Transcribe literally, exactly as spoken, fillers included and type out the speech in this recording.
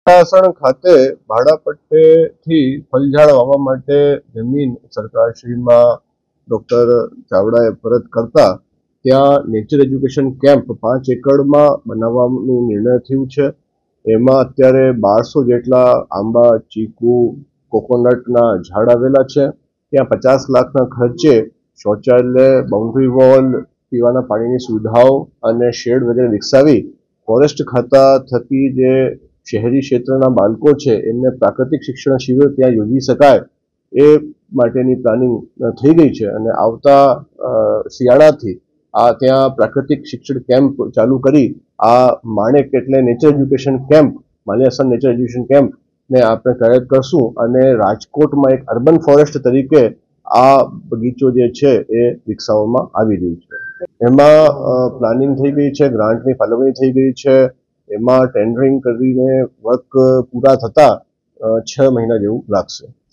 સાસણ ખાતે ભાડાપટ્ટેથી ફલઝાડ વાવવા માટે જમીન સરકારશ્રીમાં ડોક્ટર ચાવડાએ પરત કરતા ત્યાં નેચર એજ્યુકેશન કેમ્પ પાંચ એકડમાં બનાવવાનું નિર્ણય થયું છે. એમાં અત્યારે બારસો જેટલા આંબા, ચીકુ, કોકોનટના ઝાડ આવેલા છે. ત્યાં પચાસ લાખના ખર્ચે શૌચાલય, બાઉન્ડ્રી વોલ, પીવાના પાણીની સુવિધાઓ અને શેડ વગેરે વિકસાવી ફોરેસ્ટ ખાતા થકી જે શહેરી ક્ષેત્રના બાળકો છે એમને પ્રાકૃતિક શિક્ષણ શિબિર ત્યાં યોજી શકાય એ માટેની પ્લાનિંગ થઈ ગઈ છે. અને આવતા શિયાળાથી આ ત્યાં પ્રાકૃતિક શિક્ષણ કેમ્પ ચાલુ કરી આ માણેક એટલે nature education camp, Maliyasan nature education camp ને આપણે કાર્યરત કરશું. અને રાજકોટમાં એક અર્બન ફોરેસ્ટ તરીકે આ બગીચો જે છે એ વિકસાવવામાં આવી રહ્યું છે. એમાં પ્લાનિંગ થઈ ગઈ છે, ગ્રાન્ટની ફાળવણી થઈ ગઈ છે. એમાં ટેન્ડરિંગ કરીને વર્ક પૂરા થતા છ મહિના જેવું લાગશે.